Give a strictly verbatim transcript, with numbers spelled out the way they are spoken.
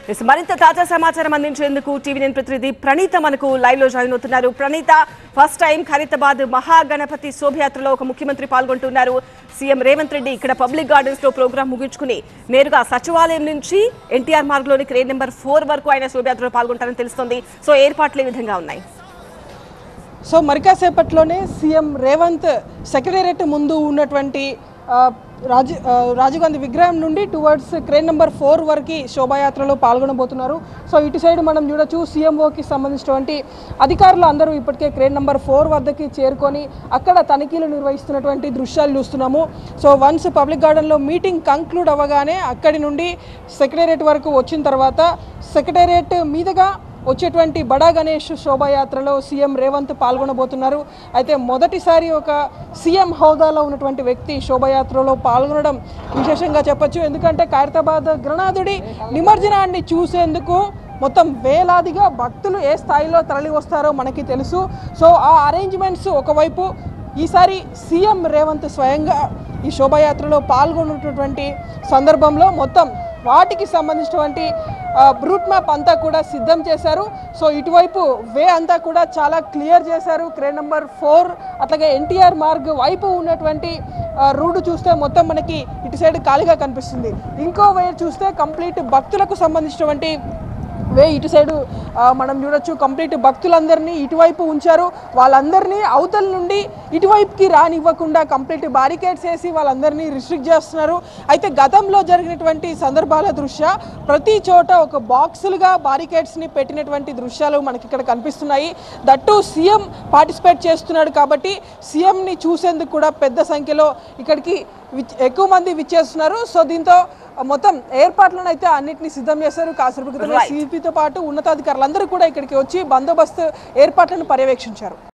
మరింత తాజా సమాచారం అందించేందుకు టీవీ నైన్ ప్రతినిధి ప్రణీత మనకు లైవ్ లో జాయిన్ అవుతున్నారు. ప్రణీత, ఫస్ట్ టైం ఖైరతాబాద్ మహాగణపతి శోభయాత్రలో ఒక ముఖ్యమంత్రి పాల్గొంటున్నారు. సీఎం రేవంత్ రెడ్డి ఇక్కడ పబ్లిక్ గార్డెన్స్ లో ప్రోగ్రామ్ ముగించుకుని నేరుగా సచివాలయం నుంచి ఎన్టీఆర్ మార్గ్ లోని క్రేన్ నెంబర్ ఫోర్ వరకు ఆయన శోభయాత్రలో పాల్గొంటారని తెలుస్తోంది. సో ఏర్పాట్లు ఏ విధంగా ఉన్నాయి? సో మరికాసేపట్లోనే సీఎం రేవంత్ సెక్రటేరియట్ ముందు ఉన్నటువంటి రాజీ రాజీవ్ గాంధీ విగ్రహం నుండి టువర్డ్స్ క్రేన్ నెంబర్ ఫోర్ వరకు శోభాయాత్రలో పాల్గొనబోతున్నారు. సో ఇటు సైడ్ మనం చూడొచ్చు, సీఎంఓకి సంబంధించినటువంటి అధికారులు అందరూ ఇప్పటికే క్రేన్ నెంబర్ ఫోర్ వద్దకి చేరుకొని అక్కడ తనిఖీలు నిర్వహిస్తున్నటువంటి దృశ్యాలు చూస్తున్నాము. సో వన్స్ పబ్లిక్ గార్డెన్లో మీటింగ్ కంక్లూడ్ అవ్వగానే అక్కడి నుండి సెక్రటేరియట్ వరకు వచ్చిన తర్వాత సెక్రటేరియట్ మీదుగా వచ్చేటువంటి బడా గణేష్ శోభాయాత్రలో సీఎం రేవంత్ పాల్గొనబోతున్నారు. అయితే మొదటిసారి ఒక సీఎం హోదాలో ఉన్నటువంటి వ్యక్తి శోభాయాత్రలో పాల్గొనడం విశేషంగా చెప్పొచ్చు. ఎందుకంటే ఖైరతాబాద్ గణనాథుడి నిమజ్జనాన్ని చూసేందుకు మొత్తం వేలాదిగా భక్తులు ఏ స్థాయిలో తరలి వస్తారో మనకి తెలుసు. సో ఆ అరేంజ్మెంట్స్ ఒకవైపు, ఈసారి సీఎం రేవంత్ స్వయంగా ఈ శోభాయాత్రలో పాల్గొన్నటువంటి సందర్భంలో మొత్తం వాటికి సంబంధించినటువంటి రూట్ మ్యాప్ అంతా కూడా సిద్ధం చేశారు. సో ఇటువైపు వే అంతా కూడా చాలా క్లియర్ చేశారు. క్రేన్ నెంబర్ ఫోర్ అట్లాగే ఎన్టీఆర్ మార్గ్ వైపు ఉన్నటువంటి రూట్ చూస్తే మొత్తం మనకి ఇటు సైడ్ ఖాళీగా కనిపిస్తుంది. ఇంకో వే చూస్తే కంప్లీట్ భక్తులకు సంబంధించినటువంటి వే ఇటు సైడు మనం చూడొచ్చు. కంప్లీట్ భక్తులందరినీ ఇటువైపు ఉంచారు. వాళ్ళందరినీ అవతల నుండి ఇటువైపుకి రానివ్వకుండా కంప్లీట్ బారికేడ్స్ వేసి వాళ్ళందరినీ రిస్ట్రిక్ట్ చేస్తున్నారు. అయితే గతంలో జరిగినటువంటి సందర్భాల దృష్ట్యా ప్రతి చోట ఒక బాక్సులుగా బారికేడ్స్ని పెట్టినటువంటి దృశ్యాలు మనకి ఇక్కడ కనిపిస్తున్నాయి. దట్టు సీఎం పార్టిసిపేట్ చేస్తున్నాడు కాబట్టి సీఎంని చూసేందుకు కూడా పెద్ద సంఖ్యలో ఇక్కడికి ఎక్కువ మంది విచ్చేస్తున్నారు. సో దీంతో మొత్తం ఏర్పాట్లను అయితే అన్నింటినీ సిద్ధం చేశారు. కాసేపు క్రితమే సిపితో పాటు ఉన్నతాధికారులందరూ కూడా ఇక్కడికి వచ్చి బందోబస్తు ఏర్పాట్లను పర్యవేక్షించారు.